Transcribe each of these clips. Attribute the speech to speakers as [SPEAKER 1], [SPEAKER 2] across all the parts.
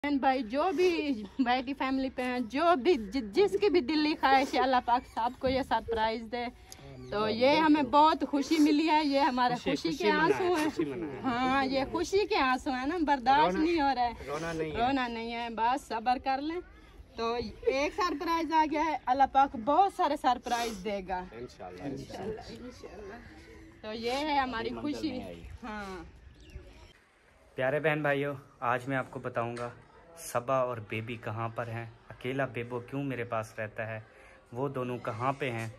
[SPEAKER 1] भाई जो भी बैठी फैमिली पे हैं, जो भी जिसकी भी दिल्ली ख्वाहिश है, अल्लाह पाक सबको ये सरप्राइज दे। तो ये हमें बहुत खुशी मिली है, ये हमारे खुशी के आंसू हैं। हाँ, ये खुशी के आंसू हैं ना, बर्दाश्त नहीं हो रहा है, रोना नहीं है, बस सब्र कर लें। तो एक सरप्राइज आ गया है, अल्लाह पाक बहुत सारे सरप्राइज देगा इंशाल्लाह। तो ये है हमारी खुशी। हाँ
[SPEAKER 2] प्यारे बहन भाइयों, आज मैं आपको बताऊंगा सबा और बेबी कहाँ पर हैं, अकेला बेबो क्यों मेरे पास रहता है, वो दोनों कहाँ पे हैं।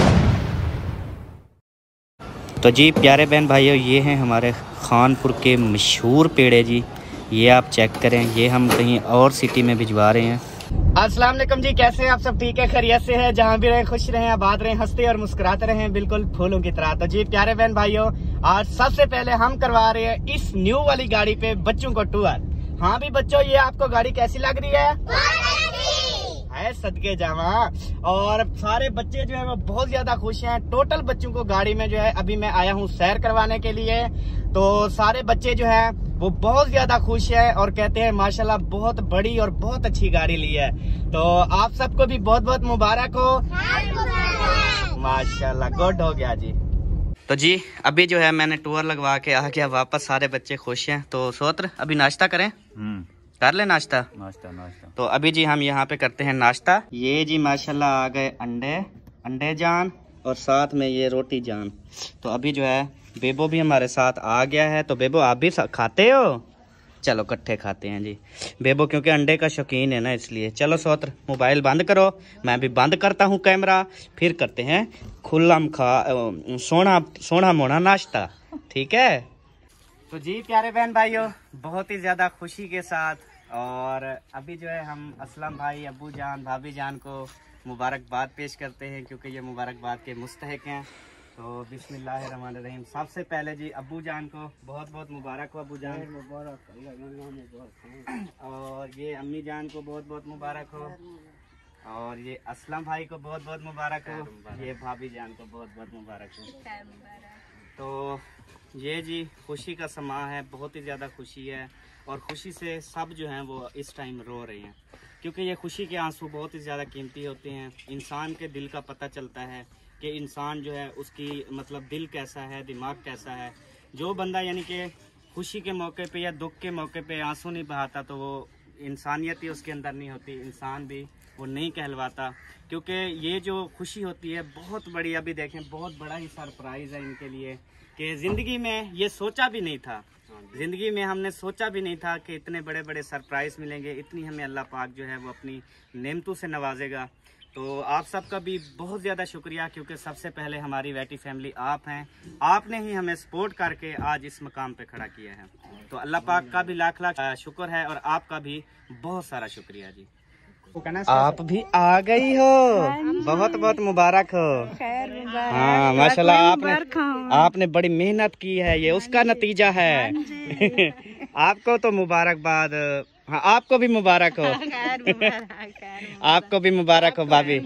[SPEAKER 2] तो जी प्यारे बहन भाइयों, ये हैं हमारे खानपुर के मशहूर पेड़े जी। ये आप चेक करें, ये हम कहीं और सिटी में भिजवा रहे हैं। अस्सलाम वालेकुम जी, कैसे हैं आप सब? ठीक है, खैरियत से है? जहाँ भी रहे खुश रहें, आबाद रहें, हंसते और मुस्कुराते रहें, बिल्कुल फूलों की तरह। तो जी प्यारे बहन भाइयों, आज सबसे पहले हम करवा रहे हैं इस न्यू वाली गाड़ी पे बच्चों को टूर। हाँ भी बच्चों, ये आपको गाड़ी कैसी लग रही है सदके जावा। और सारे बच्चे जो है वो बहुत ज्यादा खुश हैं। टोटल बच्चों को गाड़ी में जो है, अभी मैं आया हूँ सैर करवाने के लिए, तो सारे बच्चे जो है वो बहुत ज्यादा खुश है और कहते हैं माशाल्लाह बहुत बड़ी और बहुत अच्छी गाड़ी ली है। तो आप सबको भी बहुत बहुत मुबारक हो। माशाल्लाह, गुड हो गया जी। तो जी अभी जो है मैंने टूर लगवा के आ गया वापस, सारे बच्चे खुश हैं। तो सोत्र अभी नाश्ता करें? कर ले नाश्ता। तो अभी जी हम यहाँ पे करते हैं नाश्ता। ये जी माशाल्लाह आ गए अंडे जान और साथ में ये रोटी जान। तो अभी जो है बेबो भी हमारे साथ आ गया है। तो बेबो आप भी खाते हो? चलो इकट्ठे खाते हैं जी। बेबो क्योंकि अंडे का शौकीन है ना, इसलिए। चलो सोत्र मोबाइल बंद करो, मैं भी बंद करता हूँ कैमरा, फिर करते हैं खुल्लम सोना मोना नाश्ता, ठीक है? तो जी प्यारे बहन भाइयों, बहुत ही ज्यादा खुशी के साथ, और अभी जो है हम असलम भाई, अब्बू जान, भाभी जान को मुबारकबाद पेश करते हैं, क्योंकि ये मुबारकबाद के मुस्तहिक हैं। तो बिस्मिल्लाहिर्रहमानिर्रहीम। सबसे पहले जी अब्बू जान को बहुत बहुत मुबारक हो। अब्बू जान मुबारक, और ये अम्मी जान को बहुत बहुत मुबारक हो, और ये असलम भाई को बहुत बहुत मुबारक हो, ये भाभी जान को बहुत बहुत मुबारक हो। तो ये जी खुशी का समा है, बहुत ही ज़्यादा खुशी है, और खुशी से सब जो हैं वो इस टाइम रो रहे हैं, क्योंकि ये खुशी के आंसू बहुत ही ज़्यादा कीमती होते हैं। इंसान के दिल का पता चलता है कि इंसान जो है उसकी मतलब दिल कैसा है, दिमाग कैसा है। जो बंदा यानी कि खुशी के मौके पे या दुख के मौके पे आंसू नहीं बहाता, तो वो इंसानियत ही उसके अंदर नहीं होती, इंसान भी वो नहीं कहलवाता। क्योंकि ये जो खुशी होती है बहुत बड़ी, अभी देखें बहुत बड़ा ही सरप्राइज़ है इनके लिए, कि ज़िंदगी में ये सोचा भी नहीं था, ज़िंदगी में हमने सोचा भी नहीं था कि इतने बड़े बड़े सरप्राइज़ मिलेंगे, इतनी हमें अल्लाह पाक जो है वो अपनी नेमतों से नवाजेगा। तो आप सबका भी बहुत ज़्यादा शुक्रिया, क्योंकि सबसे पहले हमारी वैटी फैमिली आप हैं, आपने ही हमें सपोर्ट करके आज इस मकाम पे खड़ा किया है। तो अल्लाह पाक का भी लाख लाख शुक्र है, और आपका भी बहुत सारा शुक्रिया जी। आप भी आ गई हो, बहुत बहुत मुबारक हो। हाँ माशाल्लाह, आपने बड़ी मेहनत की है, ये उसका नतीजा है। आपको तो मुबारकबाद। हाँ आपको भी मुबारक हो। आपको भी मुबारक हो भाभी।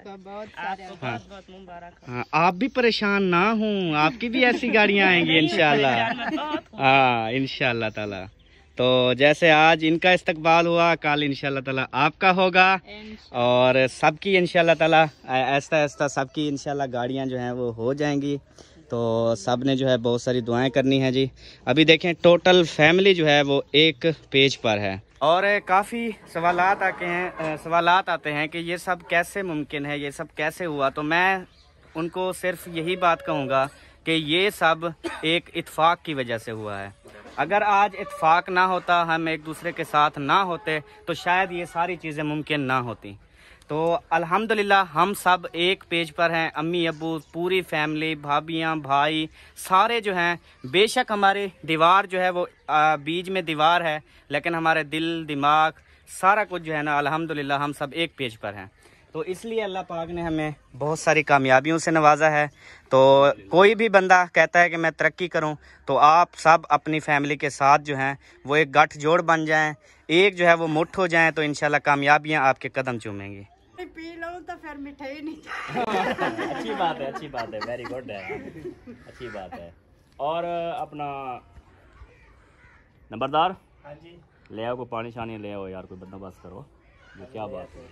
[SPEAKER 2] हाँ आप भी परेशान ना हो, आपकी भी ऐसी गाड़ियाँ आएंगी इंशाल्लाह। हाँ इंशाल्लाह ताला। तो जैसे आज इनका इस्तकबाल हुआ, कल इंशाल्लाह ताला आपका होगा, और सबकी इंशाल्लाह ताला ऐसा ऐसा सबकी इंशाल्लाह गाड़ियाँ जो हैं वो हो जाएंगी। तो सब ने जो है बहुत सारी दुआएं करनी है जी। अभी देखें टोटल फैमिली जो है वो एक पेज पर है, और काफ़ी सवालात आते हैं कि ये सब कैसे मुमकिन है, ये सब कैसे हुआ। तो मैं उनको सिर्फ यही बात कहूँगा कि ये सब एक इत्फाक की वजह से हुआ है। अगर आज इत्फाक ना होता, हम एक दूसरे के साथ ना होते, तो शायद ये सारी चीज़ें मुमकिन ना होती। तो अल्हम्दुलिल्लाह हम सब एक पेज पर हैं, अम्मी अब्बू, पूरी फैमिली, भाभियाँ भाई सारे जो हैं। बेशक हमारी दीवार जो है वो बीच में दीवार है, लेकिन हमारे दिल दिमाग सारा कुछ जो है ना अल्हम्दुलिल्लाह हम सब एक पेज पर हैं। तो इसलिए अल्लाह पाक ने हमें बहुत सारी कामयाबियों से नवाजा है। तो कोई भी बंदा कहता है कि मैं तरक्की करूं, तो आप सब अपनी फैमिली के साथ जो हैं वो एक गठजोड़ बन जाएं, एक जो है वो मुट्ठ हो जाएं, तो इंशाल्लाह कामयाबियां आपके कदम चूमेंगी।
[SPEAKER 1] पी लो तो फिर मिठाई नहीं।
[SPEAKER 2] अच्छी बात है, अच्छी बात है, वेरी गुड है, अच्छी बात है। और अपना नंबरदार
[SPEAKER 3] ले आओ, कोई पानी शानी ले आओ यार, कोई बंदोबस्त करो। ये क्या बात है,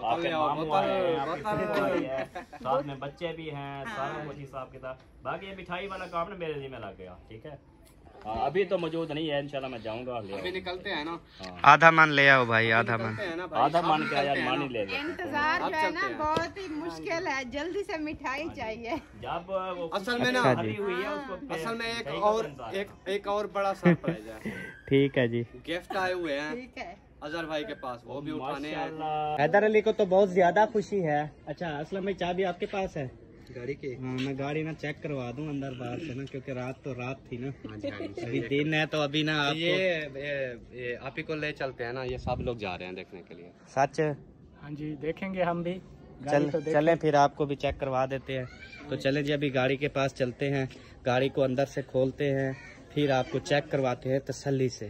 [SPEAKER 3] साथ में बच्चे भी हैं, सारा कुछ हिसाब किताब। बाकी ये मिठाई वाला काम ना मेरे जिम्मे लग गया, ठीक है। अभी तो मौजूद नहीं है, इंशाल्लाह मैं जाऊंगा, अभी निकलते हैं ना।
[SPEAKER 2] आधा मन ले आओ भाई, आधा मन
[SPEAKER 3] क्या यार, मान ही ले।
[SPEAKER 1] इंतजार जो है ना बहुत ही मुश्किल है, जल्दी से मिठाई चाहिए।
[SPEAKER 3] जब वो
[SPEAKER 4] असल में ना
[SPEAKER 3] हरी हुई है उसको,
[SPEAKER 4] असल में एक और बड़ा सरप्राइज है।
[SPEAKER 2] ठीक है जी,
[SPEAKER 4] गिफ्ट आए हुए हैं
[SPEAKER 1] ठीक है
[SPEAKER 4] अजहर भाई के पास, वो भी उठाने हैं।
[SPEAKER 2] हैदर अली को तो बहुत ज्यादा खुशी है। अच्छा असलम भाई, चाबी आपके पास है
[SPEAKER 4] गाड़ी की?
[SPEAKER 2] हाँ, मैं गाड़ी ना चेक करवा दूं अंदर बाहर से ना, क्योंकि रात थी ना। अभी दिन है तो अभी ना आपको
[SPEAKER 4] ये आप ही को ले चलते हैं ना, ये सब लोग जा रहे हैं देखने के लिए।
[SPEAKER 2] सच?
[SPEAKER 5] हाँ जी, देखेंगे हम भी।
[SPEAKER 2] चलें फिर आपको भी चेक करवा देते हैं। तो चलें जी, अभी गाड़ी के पास चलते हैं, गाड़ी को अंदर से खोलते हैं, फिर आपको चेक करवाते हैं तसल्ली से।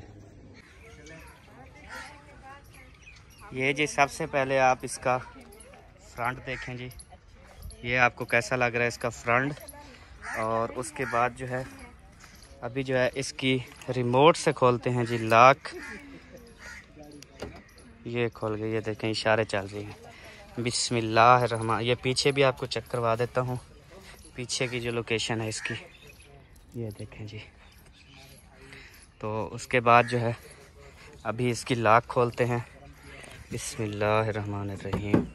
[SPEAKER 2] ये जी सबसे पहले आप इसका फ्रंट देखें जी, ये आपको कैसा लग रहा है इसका फ्रंट। और उसके बाद जो है अभी जो है इसकी रिमोट से खोलते हैं जी लॉक। ये खोल गई, ये देखें इशारे चल रही हैं। बिस्मिल्लाहिर्रहमान। ये पीछे भी आपको चेक करवा देता हूँ, पीछे की जो लोकेशन है इसकी, ये देखें जी। तो उसके बाद जो है अभी इसकी लॉक खोलते हैं। बिस्मिल्लाहिर्रहमानिर्रहीम।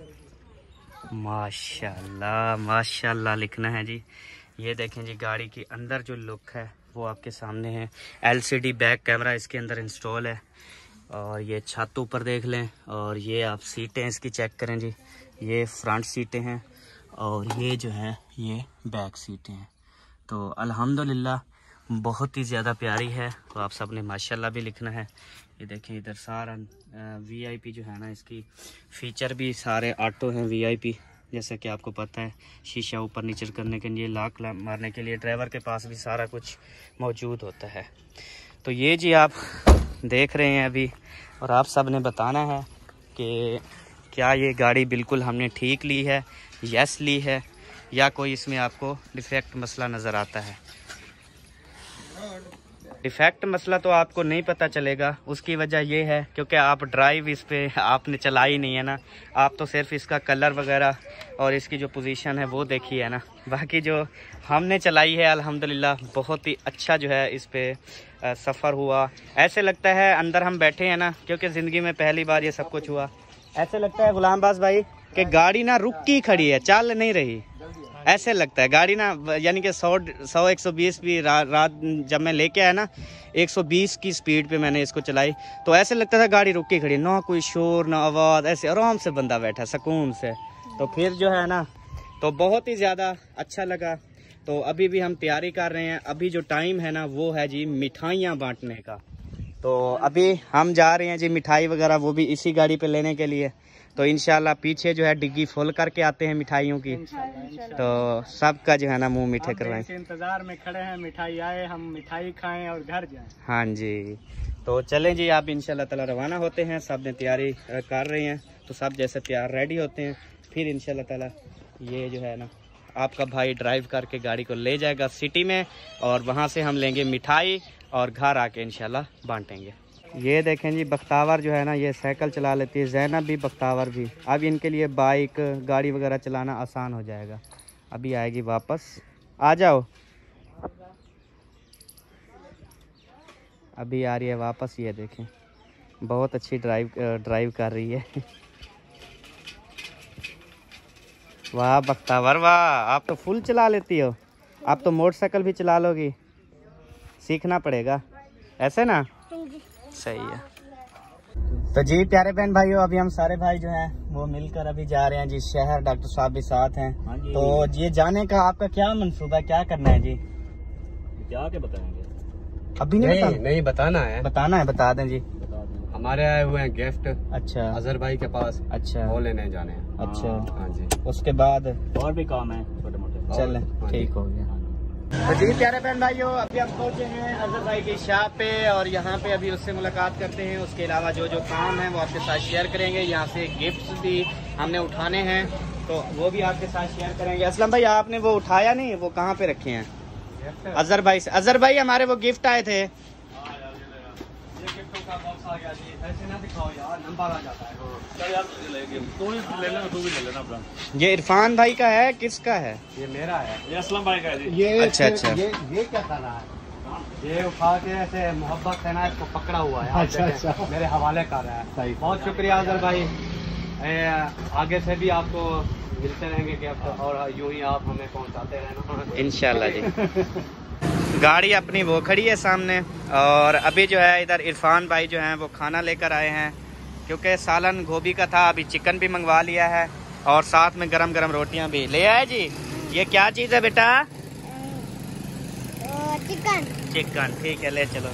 [SPEAKER 2] माशाल्लाह माशाल्लाह लिखना है जी। ये देखें जी, गाड़ी की अंदर जो लुक है वो आपके सामने है। LCD बैक कैमरा इसके अंदर इंस्टॉल है। और ये छत ऊपर देख लें, और ये आप सीटें इसकी चेक करें जी, ये फ्रंट सीटें हैं और ये जो है ये बैक सीटें हैं। तो अल्हम्दुलिल्लाह बहुत ही ज़्यादा प्यारी है। तो आप सब ने माशाल्लाह भी लिखना है। ये देखें इधर सारा VIP जो है ना, इसकी फ़ीचर भी सारे ऑटो हैं VIP, जैसे कि आपको पता है। शीशा ऊपर नीचे करने के लिए, लॉक मारने के लिए ड्राइवर के पास भी सारा कुछ मौजूद होता है। तो ये जी आप देख रहे हैं अभी, और आप सब ने बताना है कि क्या ये गाड़ी बिल्कुल हमने ठीक ली है, यस ली है, या कोई इसमें आपको डिफेक्ट मसला नज़र आता है। डिफेक्ट मसला तो आपको नहीं पता चलेगा। उसकी वजह ये है क्योंकि आप ड्राइव इस पे आपने चलाई नहीं है ना, आप तो सिर्फ इसका कलर वगैरह और इसकी जो पोजीशन है वो देखी है ना। बाकी जो हमने चलाई है अल्हम्दुलिल्लाह बहुत ही अच्छा जो है इस पे सफ़र हुआ। ऐसे लगता है अंदर हम बैठे हैं ना, क्योंकि ज़िंदगी में पहली बार ये सब कुछ हुआ। ऐसे लगता है गुलामबाज भाई कि गाड़ी ना रुक की खड़ी है, चल नहीं रही। ऐसे लगता है गाड़ी ना, यानी कि 100-120 भी रात जब मैं लेके आया ना, 120 की स्पीड पे मैंने इसको चलाई, तो ऐसे लगता था गाड़ी रुक के खड़ी, ना कोई शोर ना आवाज़, ऐसे आराम से बंदा बैठा सुकून से। तो फिर जो है ना, तो बहुत ही ज़्यादा अच्छा लगा। तो अभी भी हम तैयारी कर रहे हैं। अभी जो टाइम है ना वो है जी मिठाइयाँ बांटने का। तो अभी हम जा रहे हैं जी मिठाई वगैरह वो भी इसी गाड़ी पे लेने के लिए। तो इंशाल्लाह पीछे जो है डिग्गी फुल करके आते हैं मिठाइयों की, तो सबका जो है ना मुंह मीठे करवाएं।
[SPEAKER 5] इंतजार में खड़े हैं, मिठाई आए, हम मिठाई खाएं और घर जाएं।
[SPEAKER 2] हाँ जी, तो चलें जी, आप इंशाल्लाह ताला रवाना होते हैं। सब ने तैयारी कर रहे हैं, तो सब जैसे तैयार रेडी होते हैं, फिर इंशाल्लाह ताला ये जो है ना आपका भाई ड्राइव करके गाड़ी को ले जाएगा सिटी में, और वहाँ से हम लेंगे मिठाई और घर आके इंशाल्लाह बांटेंगे। ये देखें जी, बख्तावर जो है ना ये साइकिल चला लेती है, ज़ैनब भी बख्तावर भी। अब इनके लिए बाइक गाड़ी वगैरह चलाना आसान हो जाएगा। अभी आएगी वापस, आ जाओ, अभी आ रही है वापस। ये देखें बहुत अच्छी ड्राइव कर रही है। वाह बख्तावर वाह, आप तो फुल चला लेती हो। आप तो मोटरसाइकिल भी चला लोगी, सीखना पड़ेगा, ऐसे ना? सही है। तो जी प्यारे बहन भाइयों, अभी हम सारे भाई जो हैं वो मिलकर अभी जा रहे हैं जी शहर। डॉक्टर साहब भी साथ हैं। तो ये जाने का आपका क्या मंसूबा है, क्या करना है जी?
[SPEAKER 3] क्या के बताएंगे?
[SPEAKER 2] अभी
[SPEAKER 4] नहीं बताना है।
[SPEAKER 2] बताना है, बता दें जी।
[SPEAKER 4] हमारे आए हुए हैं गिफ्ट।
[SPEAKER 2] अच्छा,
[SPEAKER 4] अजहर भाई के पास। अच्छा, वो लेने जाने हैं।
[SPEAKER 2] अच्छा
[SPEAKER 4] हाँ जी,
[SPEAKER 2] उसके बाद
[SPEAKER 3] और भी काम है छोटे मोटे।
[SPEAKER 2] चलें, ठीक हो गया। तो जी प्यारे बहन भाइयों, अभी हम पहुंचे हैं अजहर भाई की शॉप पे, और यहाँ पे अभी उससे मुलाकात करते हैं। उसके अलावा जो जो काम है वो आपके साथ शेयर करेंगे। यहाँ से गिफ्ट्स भी हमने उठाने हैं, तो वो भी आपके साथ शेयर करेंगे। असलम भाई आपने वो उठाया नहीं, वो कहाँ पे रखे हैं? अजहर भाई से। अजहर भाई हमारे वो गिफ्ट आए थे,
[SPEAKER 4] आपका बॉक्स आ गया जी। ऐसे ना दिखाओ यार, नंबर आ जाता है।
[SPEAKER 3] चल यार तुझे ले लेना, तू भी ले लेना अपना।
[SPEAKER 2] ये इरफान भाई का है, किसका है?
[SPEAKER 4] ये मेरा है।
[SPEAKER 3] ये असलम भाई का है जी।
[SPEAKER 4] ये
[SPEAKER 2] अच्छा अच्छा।
[SPEAKER 4] ये क्या कर रहा है? ये उठा के ऐसे मोहब्बत से ना इसको पकड़ा हुआ है। अच्छा, मेरे हवाले कर रहा है। बहुत शुक्रिया अजहर भाई। आगे से भी आपको मिलते रहेंगे कि और यूं ही आप हमें पहुंचाते रहना
[SPEAKER 2] इंशाल्लाह जी। गाड़ी अपनी वो खड़ी है सामने, और अभी जो है इधर इरफान भाई जो हैं वो खाना लेकर आए हैं, क्योंकि सालन गोभी का था। अभी चिकन भी मंगवा लिया है और साथ में गरम गरम रोटियां भी ले आए जी। ये क्या चीज़ है बेटा? चिकन। चिकन, ठीक है, ले चलो।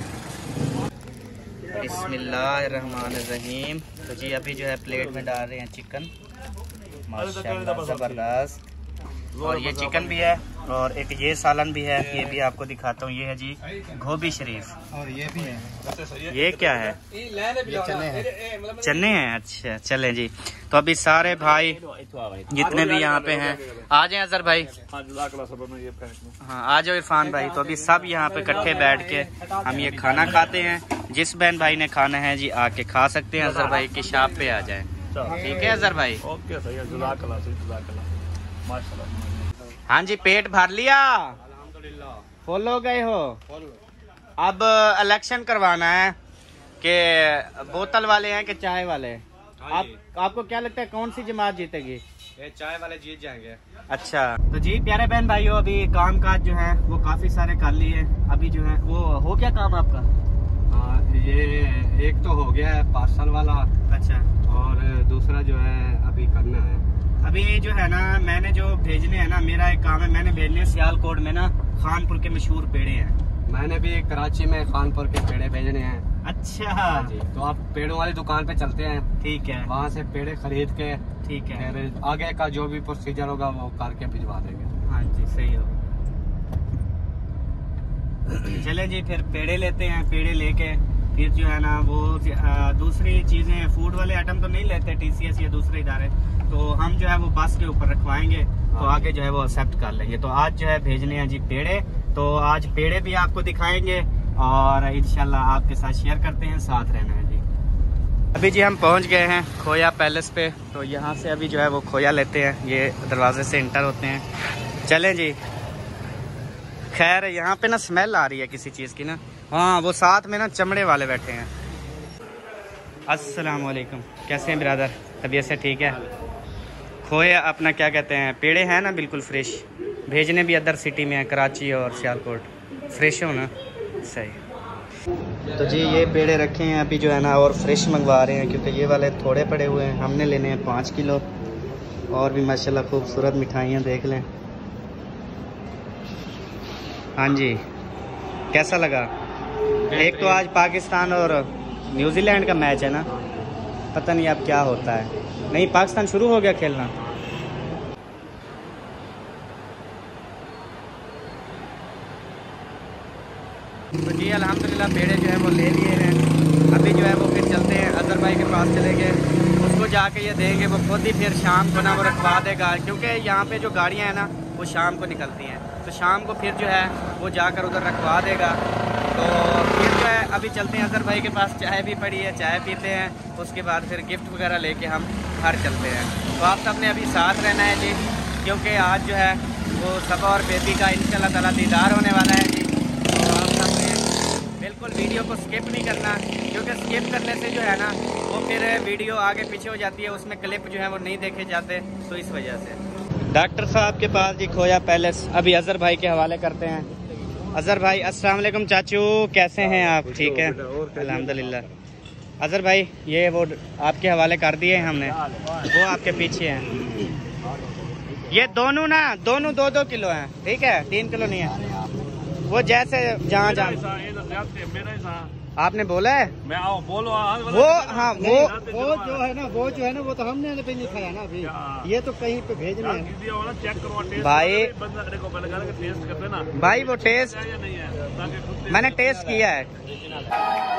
[SPEAKER 2] बिस्मिल्लाहिर्रहमानिर्रहीम। तो जी अभी जो है प्लेट में डाल रहे हैं चिकन, माशाल्लाह ज़बरदस्त। और ये चिकन भी है और एक ये सालन भी है, ये भी आपको दिखाता हूँ। ये है जी गोभी शरीफ,
[SPEAKER 4] और ये भी है।
[SPEAKER 2] ये क्या है?
[SPEAKER 4] ये चने हैं।
[SPEAKER 2] चने हैं, अच्छा चले जी। तो अभी सारे भाई जितने भी यहाँ पे हैं आ जाए अजहर भाई। हाँ आ जाओ इरफान भाई। तो अभी सब यहाँ पे इकट्ठे बैठ के हम ये खाना खाते हैं। जिस बहन भाई ने खाना है जी आके खा सकते हैं, अजहर भाई की शॉप पे आ जाए। ठीक है अजहर भाई?
[SPEAKER 3] ओके सही है,
[SPEAKER 2] हाँ जी, पेट भर लिया? फुल हो गए हो? अब इलेक्शन करवाना है कि बोतल वाले हैं कि चाय वाले? आपको क्या लगता है कौन सी जमात जीतेगी?
[SPEAKER 4] ये चाय वाले जीत जाएंगे।
[SPEAKER 2] अच्छा तो जी प्यारे बहन भाइयों, अभी काम काज जो है वो काफी सारे कर लिए। अभी जो है वो हो क्या काम आपका?
[SPEAKER 4] ये एक तो हो गया है पार्सल वाला।
[SPEAKER 2] अच्छा,
[SPEAKER 4] और दूसरा जो है अभी करना है।
[SPEAKER 2] अभी जो है ना मैंने जो भेजने हैं ना, मेरा एक काम है, मैंने भेजने सियालकोट में ना खानपुर के मशहूर पेड़े हैं।
[SPEAKER 4] मैंने भी कराची में खानपुर के पेड़े भेजने हैं।
[SPEAKER 2] अच्छा
[SPEAKER 4] जी, तो आप पेड़ों वाली दुकान पे चलते हैं।
[SPEAKER 2] ठीक है,
[SPEAKER 4] वहाँ से पेड़े खरीद के
[SPEAKER 2] ठीक है,
[SPEAKER 4] फिर आगे का जो भी प्रोसीजर होगा वो करके भिजवा देंगे।
[SPEAKER 2] हाँ जी सही हो। चले जी फिर पेड़े लेते हैं। पेड़े लेके फिर जो है ना वो दूसरी चीजें, फूड वाले आइटम तो नहीं लेते TCS या दूसरे इदारे, तो हम जो है वो बस के ऊपर रखवाएंगे, तो आगे जो है वो एक्सेप्ट कर लेंगे। तो आज जो है भेजने हैं जी पेड़े, तो आज पेड़े भी आपको दिखाएंगे और इंशाल्लाह आपके साथ शेयर करते हैं। साथ रहना है जी। अभी जी हम पहुंच गए हैं खोया पैलेस पे, तो यहाँ से अभी जो है वो खोया लेते हैं। ये दरवाजे से इंटर होते हैं। चलें जी। खैर यहाँ पे ना स्मेल आ रही है किसी चीज़ की ना। हाँ वो साथ में ना चमड़े वाले बैठे हैं। अस्सलाम वालेकुम, कैसे हैं ब्रदर? तबीयत से ठीक है? खोए अपना क्या कहते हैं, पेड़े हैं ना बिल्कुल फ्रेश, भेजने भी अदर सिटी में है, कराची और सियालकोट। फ्रेश हो ना? सही। तो जी ये पेड़े रखे हैं अभी जो है ना, और फ्रेश मंगवा रहे हैं क्योंकि ये वाले थोड़े पड़े हुए हैं। हमने लेने हैं 5 किलो। और भी माशाल्लाह खूबसूरत मिठाइयाँ देख लें। हाँ जी, कैसा लगा? एक तो आज पाकिस्तान और न्यूजीलैंड का मैच है ना, पता नहीं अब क्या होता है। नहीं पाकिस्तान शुरू हो गया खेलना। तो जी अल्हम्दुलिल्लाह पेड़े जो है वो ले लिए हैं। अभी जो है वो फिर चलते हैं अजहर भाई के पास, चले गए उसको जाके ये देंगे, वो खुद ही फिर शाम को ना वो रखवा देगा, क्योंकि यहाँ पे जो गाड़ियाँ हैं ना वो शाम को निकलती हैं, तो शाम को फिर जो है वो जाकर उधर रखवा देगा। तो फिर जो है अभी चलते हैं अजहर भाई के पास, चाय भी पड़ी है, चाय पीते हैं, उसके बाद फिर गिफ्ट वगैरह लेके हम घर चलते हैं। तो आप सबने अभी साथ रहना है जी, क्योंकि आज जो है वो सबा और बेबी का इंशाल्लाह ताला दीदार होने वाला है जी। तो आप सबने बिल्कुल वीडियो को स्किप नहीं करना, क्योंकि स्किप करने से जो है ना वो फिर वीडियो आगे पीछे हो जाती है, उसमें क्लिप जो है वो नहीं देखे जाते, तो इस वजह से। डॉक्टर साहब के पास जी खोया पैलेस, अभी अजहर भाई के हवाले करते हैं। अजहर भाई अस्सलाम वालेकुम चाचू, कैसे हैं आप? ठीक है अल्हम्दुलिल्लाह। अजहर भाई ये वो आपके हवाले कर दिए हमने, वो आपके पीछे हैं। ये दोनों ना दोनों 2-2 किलो हैं, ठीक है, 3 किलो नहीं है। वो जैसे जहाँ आपने बोला है
[SPEAKER 3] मैं आओ बोलो
[SPEAKER 2] वो, हाँ वो
[SPEAKER 5] जो है ना वो तो हमने भी नहीं खाया ना अभी, ये तो कहीं पे भेजना है।
[SPEAKER 3] चेक करो
[SPEAKER 2] भाई
[SPEAKER 3] टेस्ट करते ना
[SPEAKER 2] भाई, वो टेस्ट
[SPEAKER 3] नहीं है,
[SPEAKER 2] मैंने टेस्ट किया है।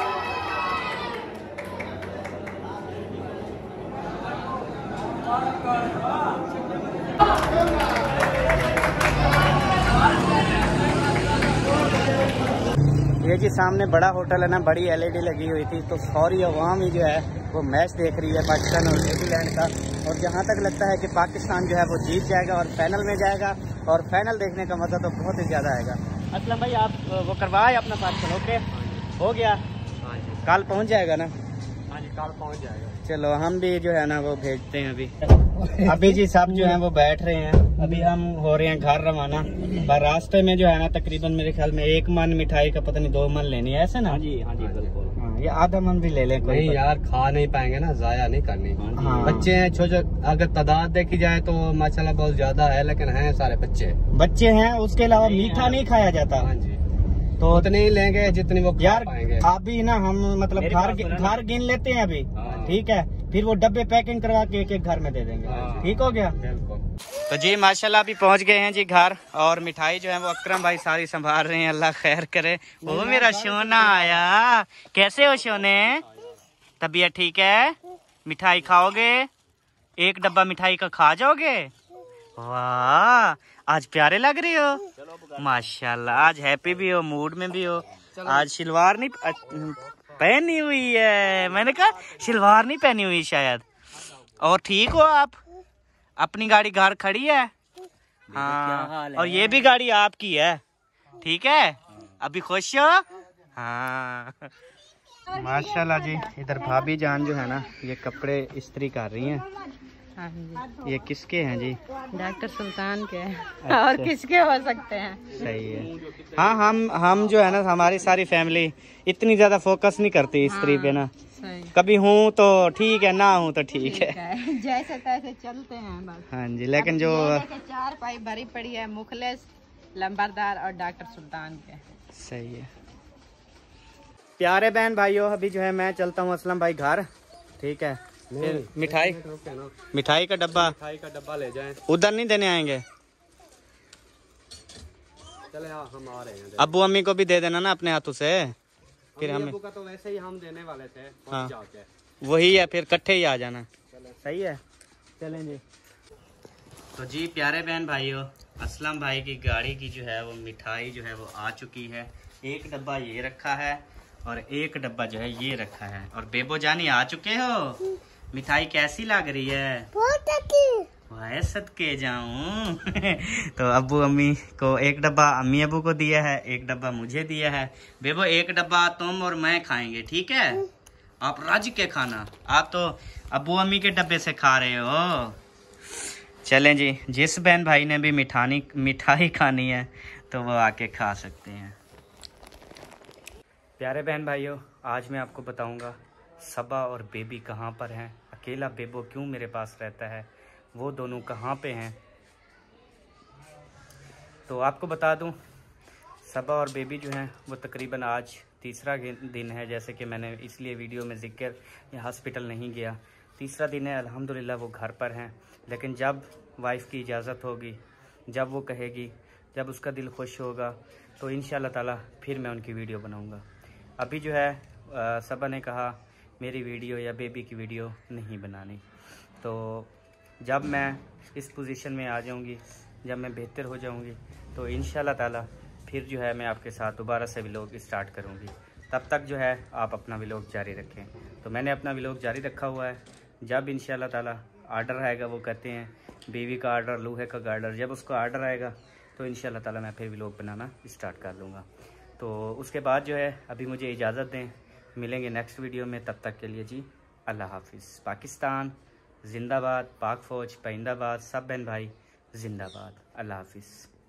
[SPEAKER 2] ये जी सामने बड़ा होटल है ना, बड़ी LED लगी हुई थी, तो सारी अवाम ही जो है वो मैच देख रही है पाकिस्तान और न्यूजीलैंड का। और जहाँ तक लगता है कि पाकिस्तान जो है वो जीत जाएगा और फाइनल में जाएगा, और फाइनल देखने का मज़ा तो बहुत ही ज़्यादा आएगा। असलम भाई आप वो करवाए अपना पार्सल? ओके हो गया, कल पहुँच जाएगा ना?
[SPEAKER 4] हाँ जी कल पहुँच जाएगा।
[SPEAKER 2] चलो हम भी जो है ना वो भेजते हैं अभी जी सब जो है वो बैठ रहे हैं। अभी हम हो रहे हैं घर रवाना, पर रास्ते में जो है ना तकरीबन मेरे ख्याल में 1 मन मिठाई का पता नहीं 2 मन लेनी है, ऐसे ना?
[SPEAKER 3] हाँ जी बिल्कुल।
[SPEAKER 2] हाँ ये आधा मन भी ले लें कोई
[SPEAKER 4] नहीं यार खा नहीं पाएंगे ना, जाया नहीं करनी।
[SPEAKER 2] हाँ।
[SPEAKER 4] बच्चे हैं छोटे, अगर तादाद देखी जाए तो माशाल्लाह बहुत ज्यादा है, लेकिन हैं सारे बच्चे
[SPEAKER 2] हैं। उसके अलावा मीठा नहीं खाया जाता।
[SPEAKER 4] हाँ जी तो उतने ही लेंगे जितनी वो
[SPEAKER 2] यार
[SPEAKER 4] पाएंगे।
[SPEAKER 2] अभी ना हम मतलब घर गिन लेते हैं अभी, ठीक है, फिर वो डब्बे पैकिंग करवा के एक घर में दे देंगे। ठीक हो गया? तो जी माशाल्लाह अभी पहुंच गए हैं जी घर, और मिठाई जो है वो अकरम भाई सारी संभाल रहे हैं, अल्लाह खैर करे। वो मेरा सोना आया, कैसे हो सोने? तबीयत ठीक है? मिठाई खाओगे? 1 डब्बा मिठाई का खा जाओगे? वाह आज प्यारे लग रहे हो माशाल्लाह, आज हैप्पी भी हो, मूड में भी हो। आज शलवार नहीं पहनी हुई है, मैंने कहा शलवार नहीं पहनी हुई शायद। और ठीक हो आप? अपनी गाड़ी घर खड़ी है? हाँ, और ये भी गाड़ी आपकी है, ठीक है? अभी खुश हो? हाँ माशाल्लाह जी। इधर भाभी जान जो है ना ये कपड़े इस्त्री कर रही हैं।
[SPEAKER 1] हाँ जी।
[SPEAKER 2] ये किसके हैं जी?
[SPEAKER 1] डॉक्टर सुल्तान के।
[SPEAKER 2] अच्छा।
[SPEAKER 1] और किसके हो सकते हैं?
[SPEAKER 2] सही है। हाँ हम जो है ना हमारी सारी फैमिली इतनी ज्यादा फोकस नहीं करती इस्त्री पे ना, कभी हूँ तो ठीक है, ना हूँ तो ठीक है।
[SPEAKER 1] जैसे तैसे चलते हैं बस।
[SPEAKER 2] हाँ जी, लेकिन जो
[SPEAKER 1] 4 पाई भरी पड़ी है मुखलिस, लंबरदार और डॉक्टर सुल्तान के।
[SPEAKER 2] सही है। प्यारे बहन भाइयों, अभी जो है मैं चलता हूँ असलम भाई घर, ठीक है? फिर मिठाई का डब्बा
[SPEAKER 4] ले जाएं।
[SPEAKER 2] उधर नहीं देने आएंगे?
[SPEAKER 4] चले हम आ रहे हैं।
[SPEAKER 2] अब्बू अम्मी को भी दे देना ना अपने हाथों से, फिर हमें
[SPEAKER 4] का तो वैसे ही हम देने वाले थे।
[SPEAKER 2] हाँ वही है, फिर इकट्ठे ही आ जाना। सही है, चलें जी। तो जी प्यारे बहन भाइयों, असलम भाई की गाड़ी की जो है वो मिठाई जो है वो आ चुकी है। 1 डब्बा ये रखा है और 1 डब्बा जो है ये रखा है। और बेबो जानी आ चुके हो? मिठाई कैसी लग रही है? बहुत अच्छी। वाह सदके जाऊं। तो अब्बू अम्मी को 1 डब्बा अम्मी अब्बू को दिया है, 1 डब्बा मुझे दिया है। बेबो 1 डब्बा तुम और मैं खाएंगे, ठीक है? आप रज के खाना, आप तो अब्बू अम्मी के डब्बे से खा रहे हो। चलें जी, जिस बहन भाई ने भी मिठाई खानी है तो वो आके खा सकते हैं। प्यारे बहन भाइयों, आज मैं आपको बताऊंगा सबा और बेबी कहाँ पर हैं, अकेला बेबो क्यों मेरे पास रहता है, वो दोनों कहाँ पे हैं। तो आपको बता दूं, सबा और बेबी जो हैं वो तकरीबन आज तीसरा दिन है, जैसे कि मैंने इसलिए वीडियो में जिक्र या हॉस्पिटल नहीं गया। तीसरा दिन है, अल्हम्दुलिल्लाह वो घर पर हैं। लेकिन जब वाइफ की इजाज़त होगी, जब वो कहेगी, जब उसका दिल खुश होगा, तो इंशाअल्लाह ताला फिर मैं उनकी वीडियो बनाऊँगा। अभी जो है सबा ने कहा मेरी वीडियो या बेबी की वीडियो नहीं बनानी, तो जब मैं इस पोजीशन में आ जाऊंगी, जब मैं बेहतर हो जाऊंगी, तो इंशाल्लाह ताला फिर जो है मैं आपके साथ दोबारा से व्लॉग स्टार्ट करूंगी। तब तक जो है आप अपना व्लॉग जारी रखें। तो मैंने अपना व्लॉग जारी रखा हुआ है। जब इंशाल्लाह ताला आर्डर आएगा, वो कहते हैं बेबी का आर्डर, लोहे का गार्डर, जब उसका आर्डर आएगा तो इंशाल्लाह ताला मैं फिर व्लॉग बनाना स्टार्ट कर लूँगा। तो उसके बाद जो है अभी मुझे इजाज़त दें, मिलेंगे नेक्स्ट वीडियो में। तब तक के लिए जी अल्लाह हाफिज़। पाकिस्तान जिंदाबाद, पाक फ़ौज पाइंदाबाद, सब बहन भाई जिंदाबाद। अल्लाह हाफिज़।